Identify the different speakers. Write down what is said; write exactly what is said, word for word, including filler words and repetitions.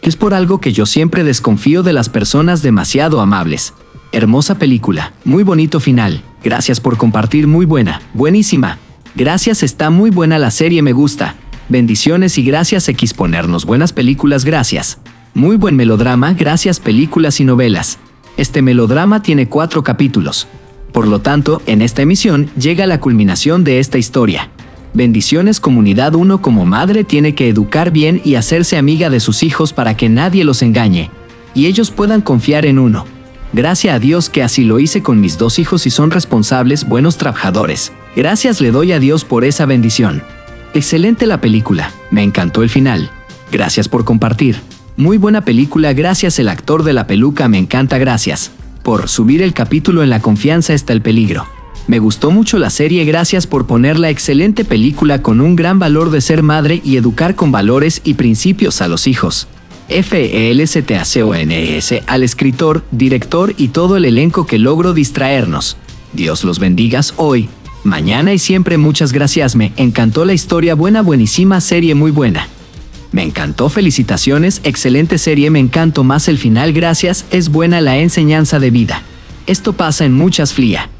Speaker 1: Es por algo que yo siempre desconfío de las personas demasiado amables. Hermosa película, muy bonito final. Gracias por compartir, muy buena, buenísima. Gracias, está muy buena la serie, me gusta. Bendiciones y gracias X ponernos buenas películas, gracias. Muy buen melodrama, gracias películas y novelas. Este melodrama tiene cuatro capítulos. Por lo tanto, en esta emisión llega la culminación de esta historia. Bendiciones comunidad. Uno como madre tiene que educar bien y hacerse amiga de sus hijos para que nadie los engañe y ellos puedan confiar en uno. Gracias a Dios que así lo hice con mis dos hijos y son responsables, buenos trabajadores. Gracias le doy a Dios por esa bendición. Excelente la película, me encantó el final. Gracias por compartir. Muy buena película, gracias el actor de la peluca, me encanta, gracias por subir el capítulo. En la confianza está el peligro. Me gustó mucho la serie, gracias por ponerla. Excelente película con un gran valor de ser madre y educar con valores y principios a los hijos. F L C T A C O N S al escritor, director y todo el elenco que logró distraernos. Dios los bendigas hoy, mañana y siempre. Muchas gracias, me encantó la historia, buena, buenísima serie, muy buena. Me encantó, felicitaciones, excelente serie, me encantó más el final, gracias, es buena la enseñanza de vida. Esto pasa en muchas flia.